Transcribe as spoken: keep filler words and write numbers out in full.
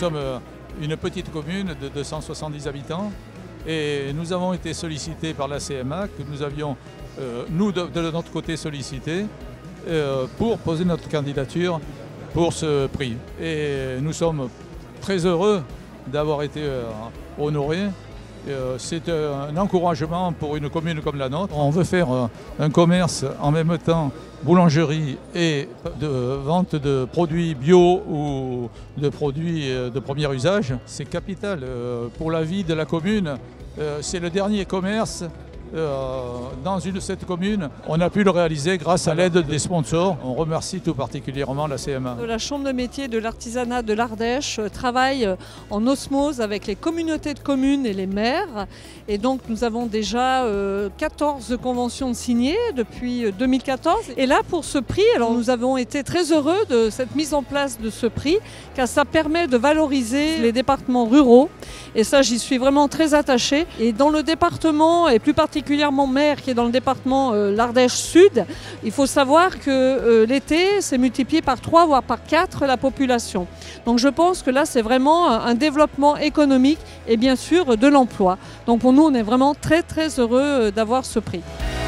sommes une petite commune de deux cent soixante-dix habitants et nous avons été sollicités par la C M A, que nous avions, euh, nous de, de notre côté, sollicité euh, pour poser notre candidature pour ce prix. Et nous sommes très heureux d'avoir été euh, honorés. Euh, C'est un encouragement pour une commune comme la nôtre. On veut faire euh, un commerce en même temps boulangerie et de vente de produits bio ou de produits de premier usage. C'est capital euh, pour la vie de la commune. Euh, C'est le dernier commerce Euh, dans une, cette commune. On a pu le réaliser grâce à l'aide des sponsors. On remercie tout particulièrement la C M A. La Chambre de métier de l'artisanat de l'Ardèche travaille en osmose avec les communautés de communes et les maires. Et donc nous avons déjà euh, quatorze conventions signées depuis deux mille quatorze. Et là pour ce prix, alors nous avons été très heureux de cette mise en place de ce prix, car ça permet de valoriser les départements ruraux. Et ça, j'y suis vraiment très attachée. Et dans le département, et plus particulièrement particulièrement Mer, qui est dans le département euh, l'Ardèche Sud, il faut savoir que euh, l'été, c'est multiplié par trois, voire par quatre la population. Donc je pense que là, c'est vraiment un développement économique et bien sûr de l'emploi. Donc pour nous, on est vraiment très très heureux d'avoir ce prix.